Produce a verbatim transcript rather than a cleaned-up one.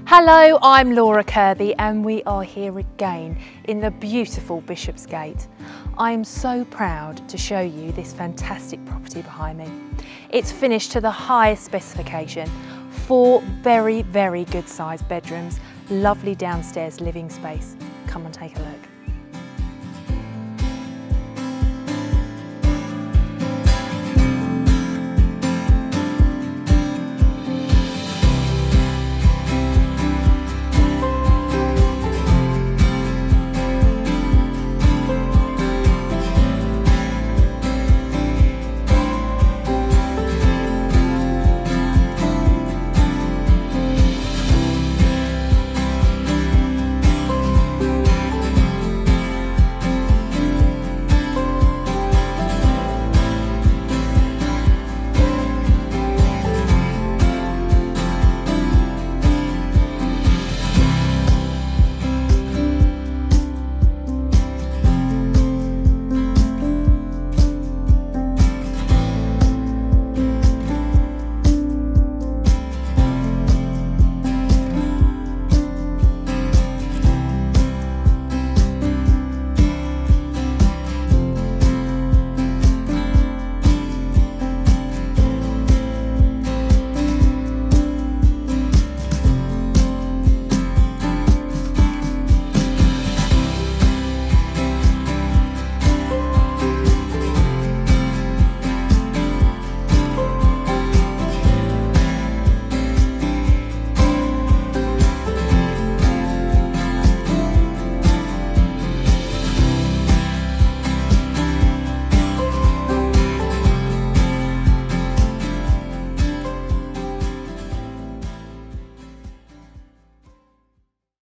Hello, I'm Laura Kirby and we are here again in the beautiful Bishopsgate. I am so proud to show you this fantastic property behind me. It's finished to the highest specification, four very, very good sized bedrooms, lovely downstairs living space. Come and take a look.